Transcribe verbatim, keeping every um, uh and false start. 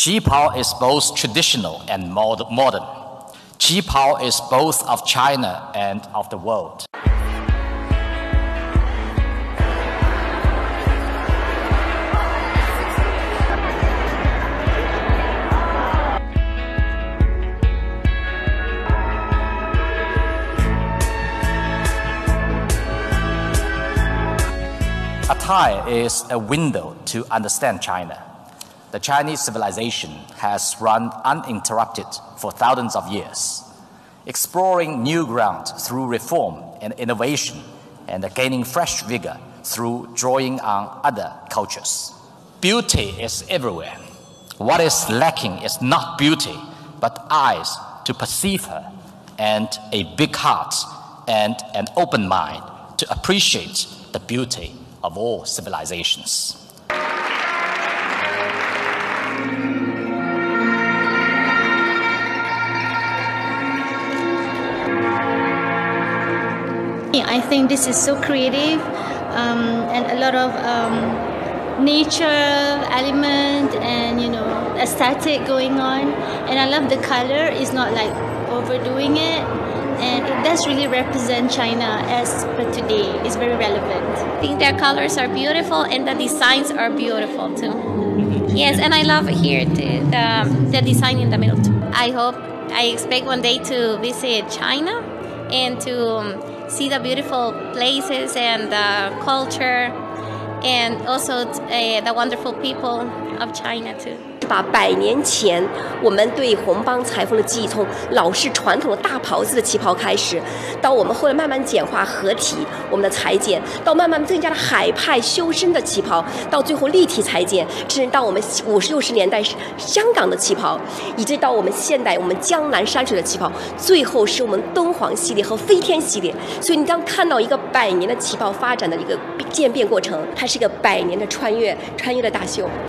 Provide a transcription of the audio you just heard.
Qipao is both traditional and modern. Qipao is both of China and of the world. A Thai is a window to understand China. The Chinese civilization has run uninterrupted for thousands of years, exploring new ground through reform and innovation, and gaining fresh vigor through drawing on other cultures. Beauty is everywhere. What is lacking is not beauty, but eyes to perceive her, and a big heart and an open mind to appreciate the beauty of all civilizations. I think this is so creative um, and a lot of um, nature element and you know aesthetic going on, and I love the color. It's not like overdoing it, and it does really represent China as per today. It's very relevant. I think their colors are beautiful and the designs are beautiful too. Yes, and I love here the, the, the design in the middle too. I hope, I expect one day to visit China and to um, see the beautiful places and the culture and also uh, the wonderful people of China too. 把百年前我们对红帮裁缝的记忆，从老式传统的大袍子的旗袍开始，到我们后来慢慢简化合体我们的裁剪，到慢慢增加了海派修身的旗袍，到最后立体裁剪，甚至到我们五十六十年代香港的旗袍，以至到我们现代我们江南山水的旗袍，最后是我们敦煌系列和飞天系列。所以你当看到一个百年的旗袍发展的一个渐变过程，它是一个百年的穿越，穿越的大秀。